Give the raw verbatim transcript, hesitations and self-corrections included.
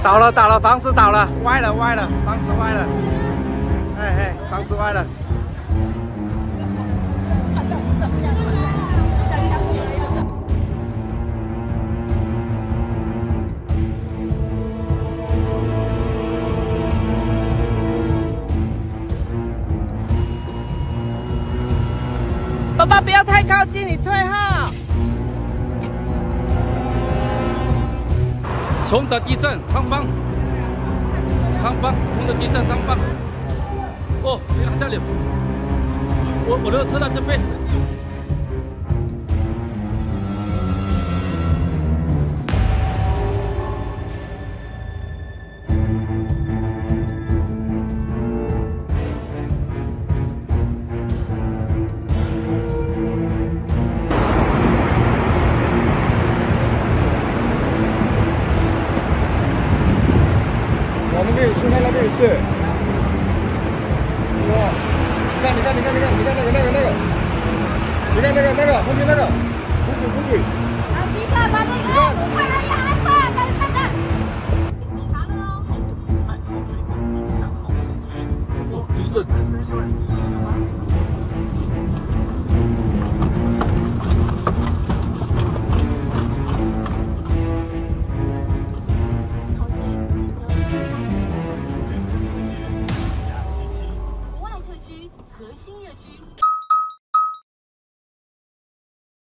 倒了倒了，房子倒了，歪了歪了，房子歪了，哎哎，房子歪了。 爸爸不要太靠近，你退后。 冲的地震，汤方，汤方，冲的地震，汤方。哦，你看这里，我我的车在这边。 那边也是，那那边也是。哇！你看，你看，你看，你看，你看那个，那个，那个，你看那个，那个后面那个，虎鬼，虎鬼。 好，几个把这个，快来呀！